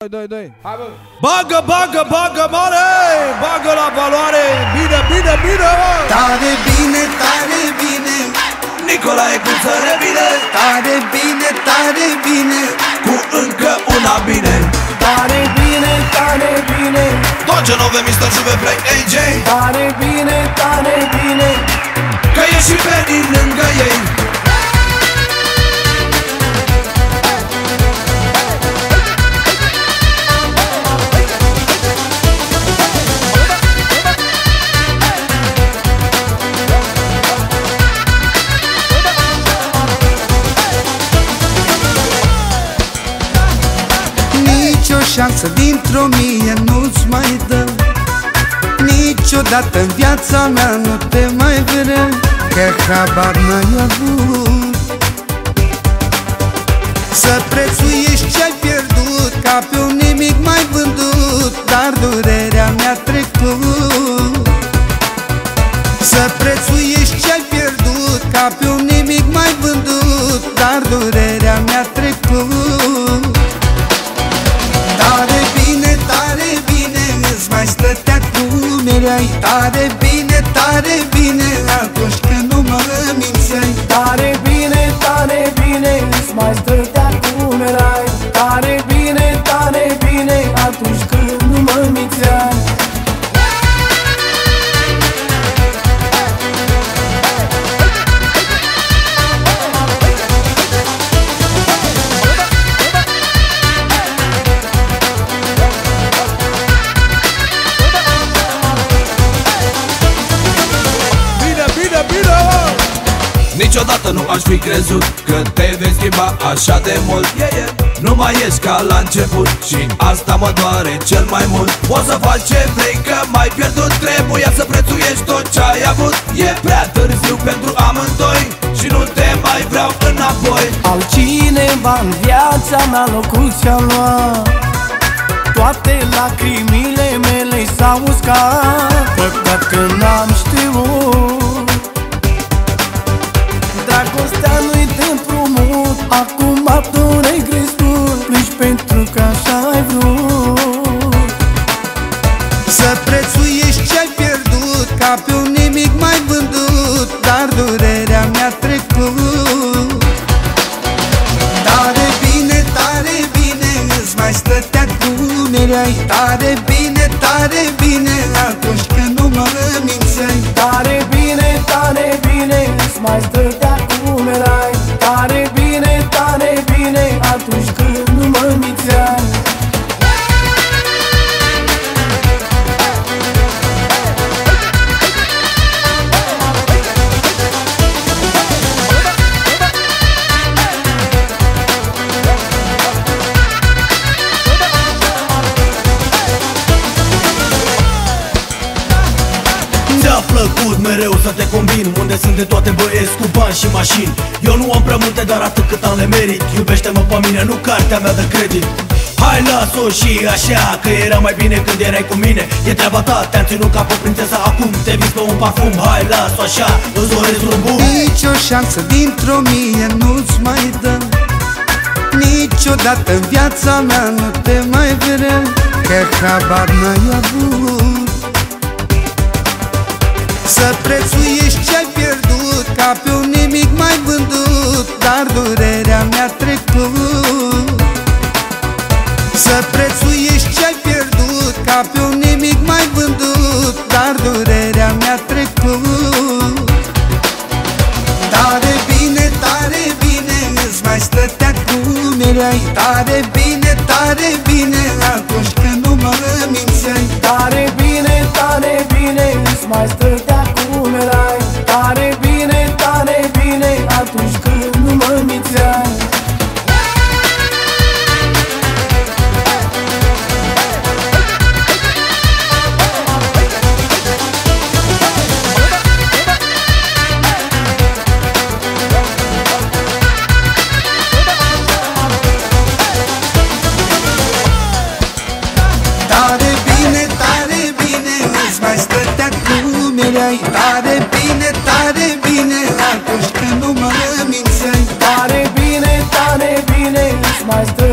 Doi. Hai, bă. Bagă mare! Bagă la valoare! Bine! Tare bine, Nicolae cum să revine! tare bine, Cu încă una bine! Tare bine, Tot ce nou Mr. Juve Play AJ! tare bine, Că e și pe din lângă ei! nicio șansă dintr-o mie nu-ți mai dă. Niciodată în viața mea nu te mai vrea, că habar n-ai avut să prețuiești ce-ai pierdut, ca pe un nimic mai vândut. Dar durerea mi-a trecut. Să prețuiești ce-ai pierdut, ca pe un nimic mai vândut. Dar durerea mi-a trecut. Tare bine, îți mai stătea cum erai. Tare bine, atunci când nu mă mințeai. tare bine, îți mai stătea cum erai. Tare bine, atunci când nu mă mințeai. Bine! Niciodată nu aș fi crezut că te vei schimba așa de mult. Nu mai ești ca la început și asta mă doare cel mai mult. Poți să faci ce vrei, că m-ai pierdut. Trebuia să prețuiești tot ce ai avut. E prea târziu pentru amândoi și nu te mai vreau înapoi. Altcineva în viața mea locul ți-a luat. Toate lacrimile mele s-au uscat. Păcat că n-am știut. Dragostea nu-i de împrumut. Acum tu ne-ai crescut. Pleci pentru că așa ai vrut. Să prețuiești ce-ai pierdut, ca pe un nimic mai vândut. Dar durerea mi-a trecut. Tare bine, îți mai stătea cum erai. Tare bine, atunci când nu mă mințeai. Tare bine, îți mai stătea cum erai. Tare bine, atunci când nu mă mințeai. Ți-a plăcut mereu să te combin, unde sunt de toate băieți cu bani și mașini. Eu nu am prea multe, dar atât cât am le merit. Iubește-mă pe mine, nu cartea mea de credit. Hai, las-o și așa, că era mai bine când erai cu mine. E treaba ta, te-am ținut ca pe prințesa, acum te vis pe un parfum. Hai, las-o așa, îți doresc drum bun. Nicio șansă dintr-o mie nu-ți mai dă. Niciodată în viața mea nu te mai vrea, că habar n-ai avut să prețuiești ce-ai pierdut, ca pe un nimic mai vândut. Dar durerea mi-a trecut. Să prețuiești ce-ai pierdut, ca pe un nimic mai vândut. Dar durerea mi-a trecut. Tare bine, îți mai stătea cum erai. Tare bine, atunci când nu mă mințeai. Tare bine, îți mai stătea cum erai. Tare bine, atunci când nu mă mințeai. Tare bine, îți mai stătea cum erai. Tare bine, atunci când nu mă mințeai. Tare bine, îți mai stătea